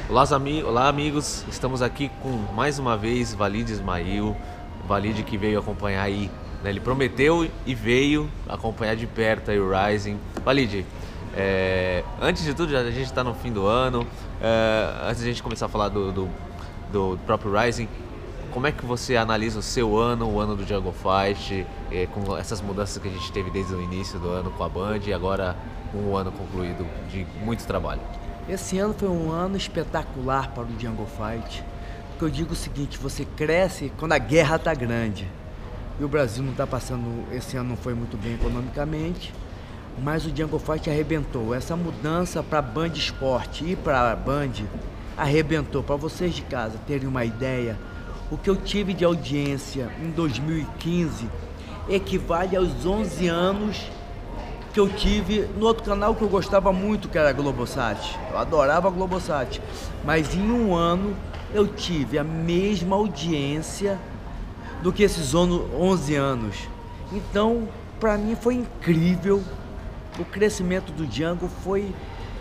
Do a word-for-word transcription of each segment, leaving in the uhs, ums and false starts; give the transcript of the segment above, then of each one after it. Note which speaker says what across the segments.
Speaker 1: Olá, ami Olá amigos, estamos aqui com mais uma vez Walid Ismail, o Walid que veio acompanhar aí, né? Ele prometeu e veio acompanhar de perto aí o Rising. Walid, é, antes de tudo, a gente está no fim do ano, é, antes de a gente começar a falar do, do, do próprio Rising, como é que você analisa o seu ano, o ano do Jungle Fight, é, com essas mudanças que a gente teve desde o início do ano com a Band e agora um ano concluído de muito trabalho?
Speaker 2: Esse ano foi um ano espetacular para o Jungle Fight, porque eu digo o seguinte, você cresce quando a guerra está grande. E o Brasil não está passando, esse ano não foi muito bem economicamente, mas o Jungle Fight arrebentou. Essa mudança para a Band Esporte e para a Band arrebentou. Para vocês de casa terem uma ideia, o que eu tive de audiência em dois mil e quinze equivale aos onze anos que eu tive no outro canal que eu gostava muito, que era a Globosat. Eu adorava a Globosat. Mas em um ano eu tive a mesma audiência do que esses onze anos. Então, para mim foi incrível. O crescimento do Jungle foi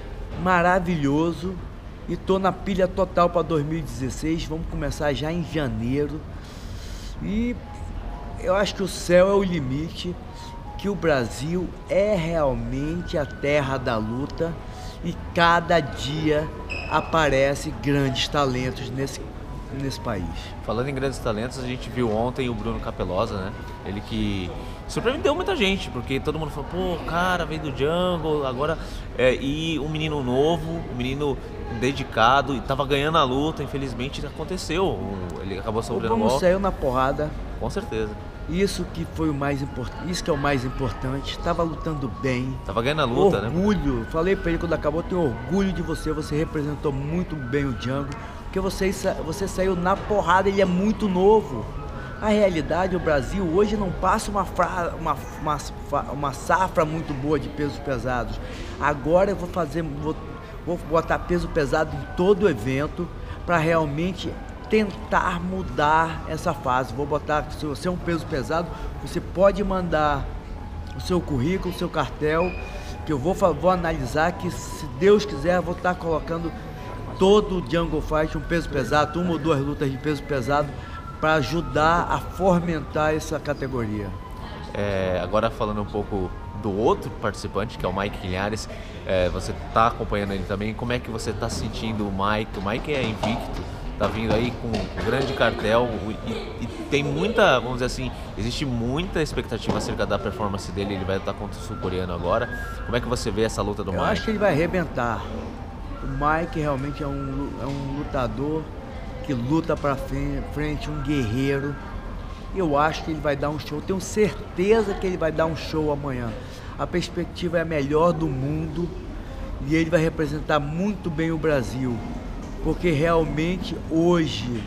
Speaker 2: maravilhoso. E tô na pilha total para dois mil e dezesseis. Vamos começar já em janeiro. E eu acho que o céu é o limite, que o Brasil é realmente a terra da luta e cada dia aparece grandes talentos nesse, nesse país.
Speaker 1: Falando em grandes talentos, a gente viu ontem o Bruno Capelosa, né? Ele que surpreendeu muita gente, porque todo mundo falou, pô, cara, veio do Jungle, agora... É, e um menino novo, um menino dedicado, e tava ganhando a luta, infelizmente aconteceu, ele acabou sofrendo
Speaker 2: o Bruno saiu na porrada.
Speaker 1: Com certeza.
Speaker 2: Isso que foi o mais importante, isso que é o mais importante, estava lutando bem.
Speaker 1: Tava ganhando a luta,
Speaker 2: orgulho, né? Orgulho, falei pra ele quando acabou, tenho orgulho de você, você representou muito bem o Jungle, porque você, você saiu na porrada, ele é muito novo. A realidade, o Brasil hoje não passa uma, fra, uma, uma, uma safra muito boa de pesos pesados. Agora eu vou fazer, vou, vou botar peso pesado em todo o evento para realmente tentar mudar essa fase. Vou botar, se você é um peso pesado, você pode mandar o seu currículo, o seu cartel, que eu vou, vou analisar, que se Deus quiser, eu vou estar colocando todo o Jungle Fight um peso pesado, uma ou duas lutas de peso pesado, para ajudar a fomentar essa categoria.
Speaker 1: É, agora falando um pouco do outro participante, que é o Mike Linhares, é, você está acompanhando ele também, como é que você está sentindo o Mike? O Mike é invicto, tá vindo aí com um grande cartel e, e tem muita, vamos dizer assim, existe muita expectativa acerca da performance dele. Ele vai lutar contra o sul-coreano agora. Como é que você vê essa luta do
Speaker 2: Eu
Speaker 1: Mike?
Speaker 2: Eu acho que ele vai arrebentar. O Mike realmente é um, é um lutador que luta pra frente, um guerreiro. Eu acho que ele vai dar um show, tenho certeza que ele vai dar um show amanhã. A perspectiva é a melhor do mundo e ele vai representar muito bem o Brasil. Porque realmente hoje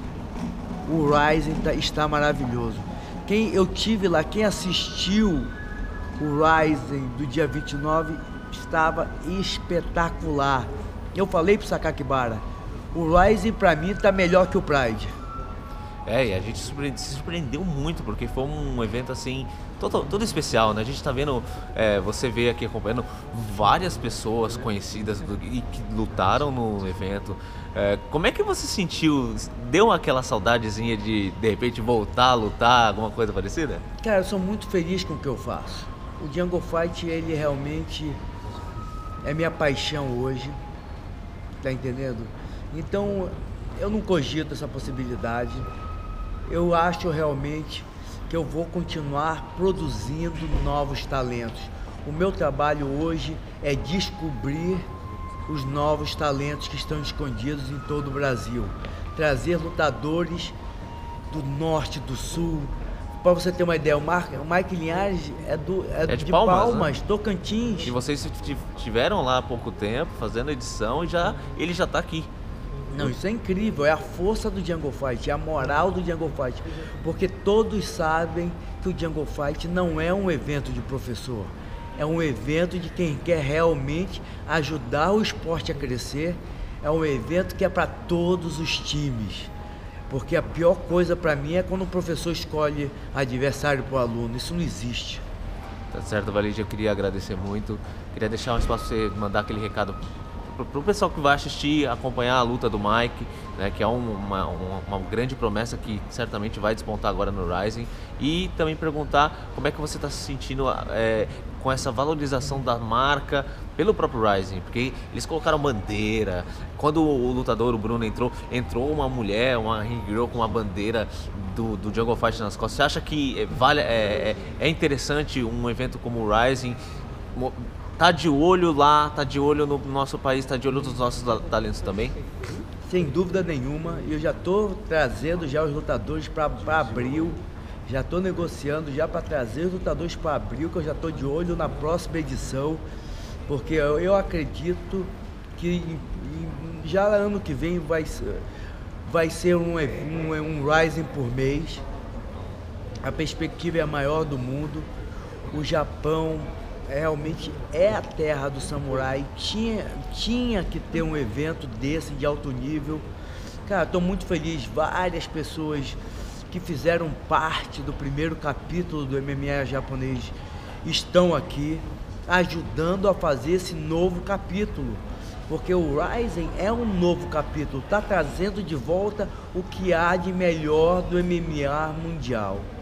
Speaker 2: o Rising tá, está maravilhoso. Quem eu tive lá, quem assistiu o Rising do dia vinte e nove estava espetacular. Eu falei pro Sakakibara, o Rising pra mim tá melhor que o Pride.
Speaker 1: É, e a gente se surpreendeu muito, porque foi um evento assim, todo, todo especial, né? A gente tá vendo, é, você vê aqui acompanhando várias pessoas conhecidas do, e que lutaram no evento. É, como é que você sentiu? Deu aquela saudadezinha de, de repente, voltar a lutar, alguma coisa parecida?
Speaker 2: Cara, eu sou muito feliz com o que eu faço. O Jungle Fight, ele realmente é minha paixão hoje, tá entendendo? Então, eu não cogito essa possibilidade. Eu acho realmente que eu vou continuar produzindo novos talentos. O meu trabalho hoje é descobrir os novos talentos que estão escondidos em todo o Brasil. Trazer lutadores do norte, do sul. Para você ter uma ideia, o, Mar, o Mike Linhares é, do, é,
Speaker 1: é de,
Speaker 2: de
Speaker 1: Palmas,
Speaker 2: Palmas,
Speaker 1: né?
Speaker 2: Tocantins.
Speaker 1: E vocês tiveram lá há pouco tempo, fazendo edição, e já, ele já está aqui.
Speaker 2: Não, isso é incrível, é a força do Jungle Fight, é a moral do Jungle Fight, porque todos sabem que o Jungle Fight não é um evento de professor, é um evento de quem quer realmente ajudar o esporte a crescer, é um evento que é para todos os times, porque a pior coisa para mim é quando o professor escolhe adversário para o aluno, isso não existe.
Speaker 1: Tá certo, Walid, eu queria agradecer muito, queria deixar um espaço para você mandar aquele recado para o pessoal que vai assistir, acompanhar a luta do Mike, né, que é um, uma, uma, uma grande promessa que certamente vai despontar agora no Rising, e também perguntar como é que você está se sentindo é, com essa valorização da marca pelo próprio Rising, porque eles colocaram bandeira. Quando o lutador, o Bruno, entrou, entrou uma mulher, uma ring girl com uma bandeira do, do Jungle Fight nas costas. Você acha que vale, é, é, é interessante um evento como o Rising tá de olho lá, tá de olho no nosso país, tá de olho nos nossos talentos também?
Speaker 2: Sem dúvida nenhuma, e eu já estou trazendo já os lutadores para abril, já estou negociando já para trazer os lutadores para abril, que eu já estou de olho na próxima edição, porque eu, eu acredito que em, em, já ano que vem vai, vai ser um, um, um Rising por mês, a perspectiva é a maior do mundo. O Japão realmente é a terra do samurai, tinha, tinha que ter um evento desse de alto nível. Cara, estou muito feliz, várias pessoas que fizeram parte do primeiro capítulo do M M A japonês estão aqui, ajudando a fazer esse novo capítulo, porque o Rising é um novo capítulo, está trazendo de volta o que há de melhor do M M A mundial.